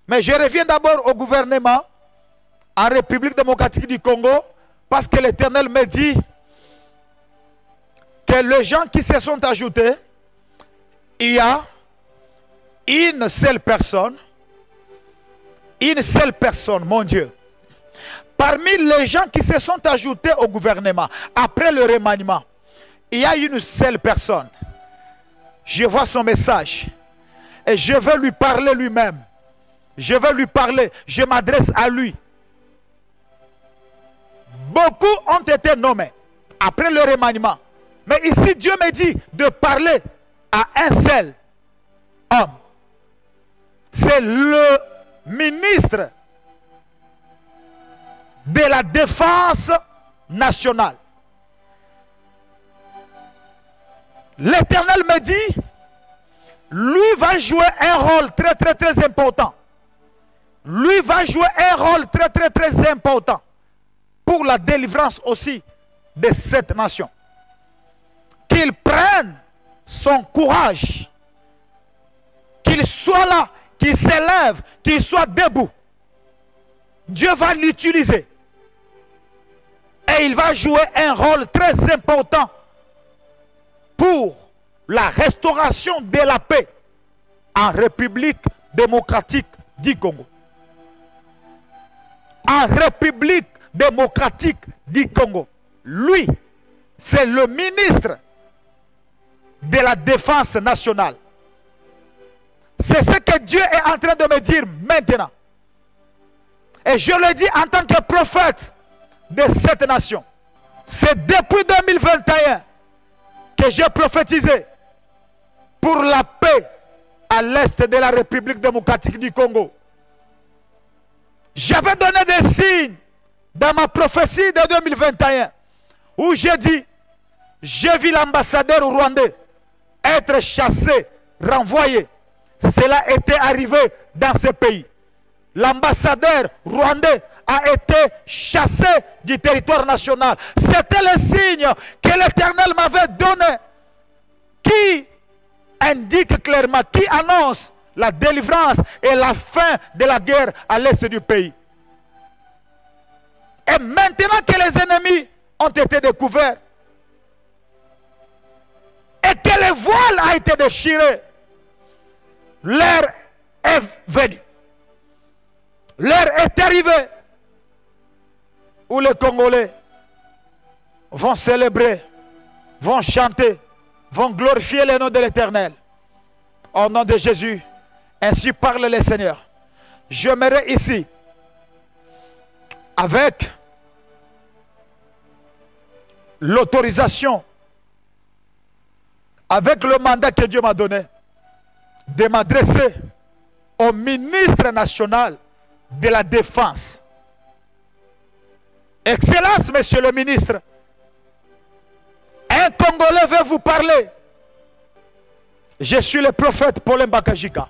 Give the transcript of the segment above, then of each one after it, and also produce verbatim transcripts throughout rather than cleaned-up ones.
Mais je reviens d'abord au gouvernement en République démocratique du Congo, parce que l'Éternel me dit que les gens qui se sont ajoutés, il y a une seule personne, une seule personne, mon Dieu. Parmi les gens qui se sont ajoutés au gouvernement, après le remaniement, il y a une seule personne. Je vois son message et je veux lui parler lui-même. Je veux lui parler, je m'adresse à lui. Beaucoup ont été nommés après le remaniement. Mais ici, Dieu me dit de parler à un seul homme. C'est le ministre de la Défense nationale. L'Éternel me dit, lui va jouer un rôle très très très important. Lui va jouer un rôle très très très important pour la délivrance aussi de cette nation. Qu'il prenne son courage, qu'il soit là, qu'il s'élève, qu'il soit debout. Dieu va l'utiliser. Et il va jouer un rôle très important pour la restauration de la paix en République démocratique du Congo. En République démocratique du Congo. Lui, c'est le ministre de la Défense nationale. C'est ce que Dieu est en train de me dire maintenant. Et je le dis en tant que prophète de cette nation. C'est depuis deux mille vingt et un que j'ai prophétisé pour la paix à l'est de la République démocratique du Congo. J'avais donné des signes dans ma prophétie de deux mille vingt et un où j'ai dit, j'ai vu l'ambassadeur rwandais être chassé, renvoyé. Cela était arrivé dans ce pays. L'ambassadeur rwandais a été chassé du territoire national. C'était le signe que l'Éternel m'avait donné, qui indique clairement, qui annonce la délivrance et la fin de la guerre à l'est du pays. Et maintenant que les ennemis ont été découverts et que le voile a été déchiré, l'heure est venue. L'heure est arrivée où les Congolais vont célébrer, vont chanter, vont glorifier le nom de l'Éternel. Au nom de Jésus, ainsi parle le Seigneur. J'aimerais ici, avec l'autorisation, avec le mandat que Dieu m'a donné, de m'adresser au ministre national de la Défense. Excellence, monsieur le ministre, un Congolais veut vous parler. Je suis le prophète Paulin Bakajika.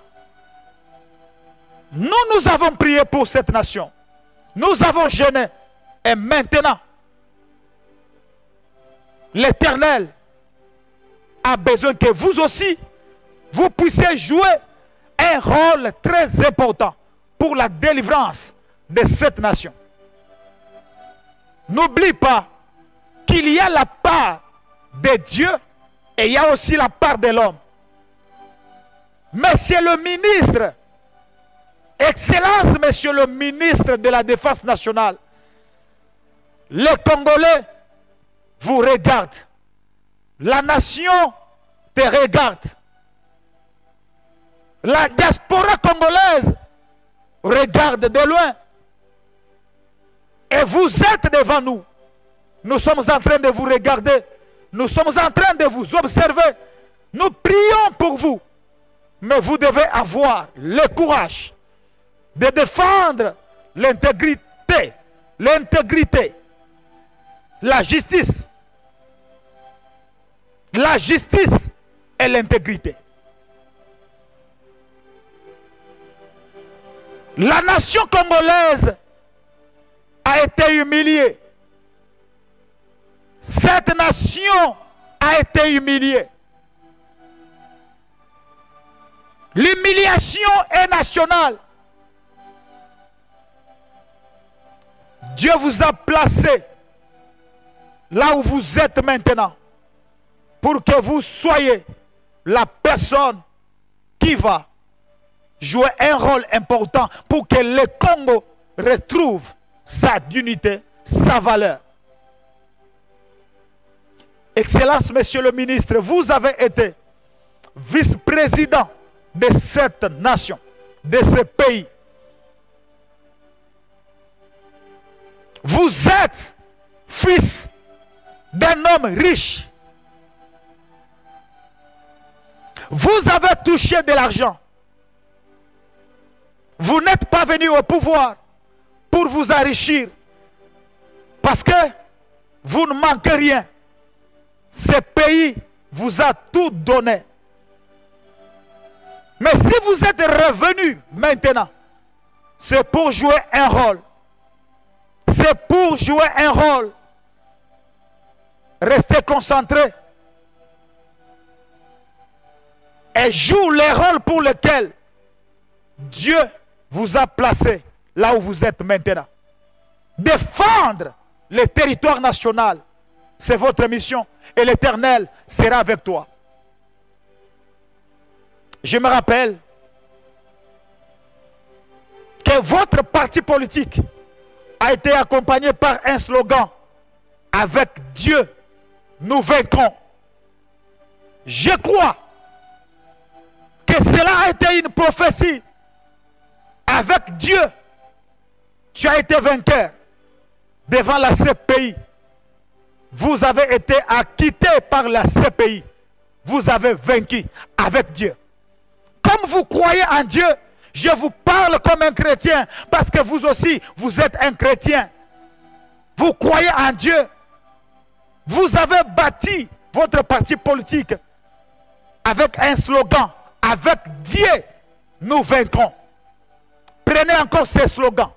Nous, nous avons prié pour cette nation. Nous avons jeûné. Et maintenant, l'Éternel a besoin que vous aussi, vous puissiez jouer un rôle très important pour la délivrance de cette nation. N'oublie pas qu'il y a la part de Dieu et il y a aussi la part de l'homme. Monsieur le ministre, Excellence, monsieur le ministre de la Défense nationale, les Congolais vous regardent. La nation te regarde. La diaspora congolaise regarde de loin. Et vous êtes devant nous. Nous sommes en train de vous regarder. Nous sommes en train de vous observer. Nous prions pour vous. Mais vous devez avoir le courage de défendre l'intégrité, l'intégrité, la justice, la justice et l'intégrité. La nation congolaise a été humiliée. Cette nation a été humiliée. L'humiliation est nationale. Dieu vous a placé là où vous êtes maintenant pour que vous soyez la personne qui va jouer un rôle important pour que le Congo retrouve sa dignité, sa valeur. Excellence, Monsieur le ministre, vous avez été vice-président de cette nation, de ce pays. Vous êtes fils d'un homme riche. Vous avez touché de l'argent. Vous n'êtes pas venu au pouvoir pour vous enrichir. Parce que vous ne manquez rien. Ce pays vous a tout donné. Mais si vous êtes revenu maintenant, c'est pour jouer un rôle. C'est pour jouer un rôle. Restez concentrés. Et joue les rôles pour lesquels Dieu vous a placé là où vous êtes maintenant. Défendre le territoire national, c'est votre mission. Et l'Éternel sera avec toi. Je me rappelle que votre parti politique a été accompagné par un slogan: avec Dieu, nous vaincrons. Je crois que cela a été une prophétie. Avec Dieu, tu as été vainqueur devant la C P I. Vous avez été acquitté par la C P I. Vous avez vaincu avec Dieu. Comme vous croyez en Dieu, je vous parle comme un chrétien, parce que vous aussi, vous êtes un chrétien. Vous croyez en Dieu. Vous avez bâti votre parti politique avec un slogan: avec Dieu, nous vaincrons. Prenez encore ces slogans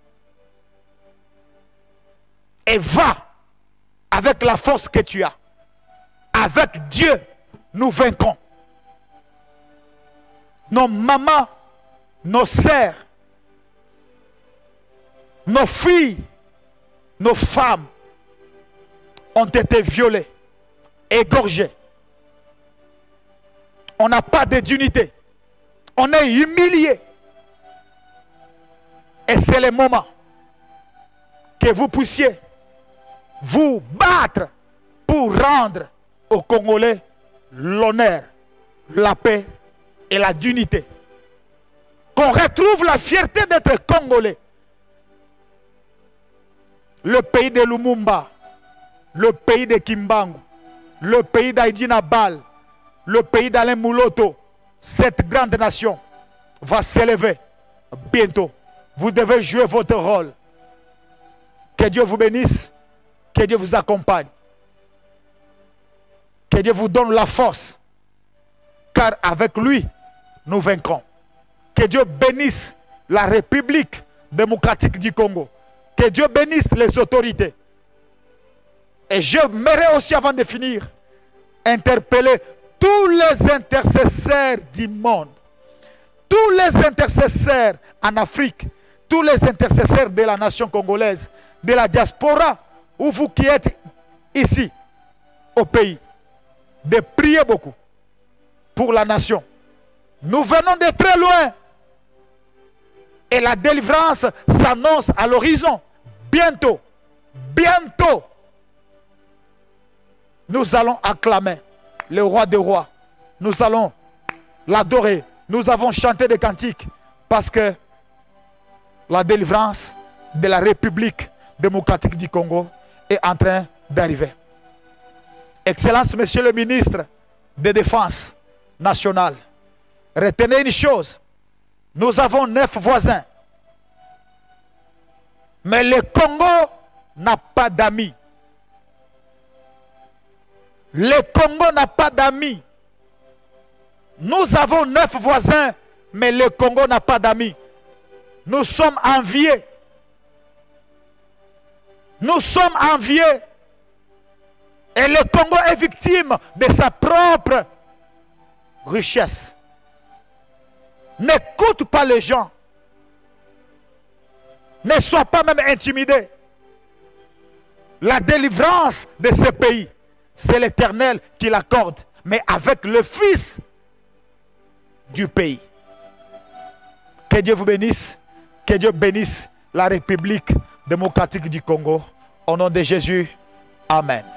et va avec la force que tu as. Avec Dieu, nous vaincrons. Nos mamans, nos sœurs, nos filles, nos femmes ont été violées, égorgées. On n'a pas de dignité. On est humilié. Et c'est le moment que vous puissiez vous battre pour rendre aux Congolais l'honneur, la paix et la dignité. Qu'on retrouve la fierté d'être Congolais. Le pays de Lumumba, le pays de Kimbangu, le pays d'Aïdina Bal, le pays d'Alain Mouloto, cette grande nation va s'élever bientôt. Vous devez jouer votre rôle. Que Dieu vous bénisse, que Dieu vous accompagne, que Dieu vous donne la force, car avec lui, nous vaincrons. Que Dieu bénisse la République démocratique du Congo. Que Dieu bénisse les autorités. Et j'aimerais aussi, avant de finir, interpeller tous les intercesseurs du monde, tous les intercesseurs en Afrique, tous les intercesseurs de la nation congolaise, de la diaspora, ou vous qui êtes ici, au pays, de prier beaucoup pour la nation. Nous venons de très loin et la délivrance s'annonce à l'horizon. Bientôt, bientôt, nous allons acclamer le roi des rois. Nous allons l'adorer. Nous avons chanté des cantiques parce que la délivrance de la République démocratique du Congo est en train d'arriver. Excellence, Monsieur le ministre de Défense nationale, retenez une chose, nous avons neuf voisins, mais le Congo n'a pas d'amis. Le Congo n'a pas d'amis. Nous avons neuf voisins, mais le Congo n'a pas d'amis. Nous sommes enviés. Nous sommes enviés. Et le Congo est victime de sa propre richesse. N'écoute pas les gens. Ne sois pas même intimidé. la délivrance de ce pays, c'est l'Éternel qui l'accorde, mais avec le fils du pays. Que Dieu vous bénisse, que Dieu bénisse la République démocratique du Congo. Au nom de Jésus, Amen.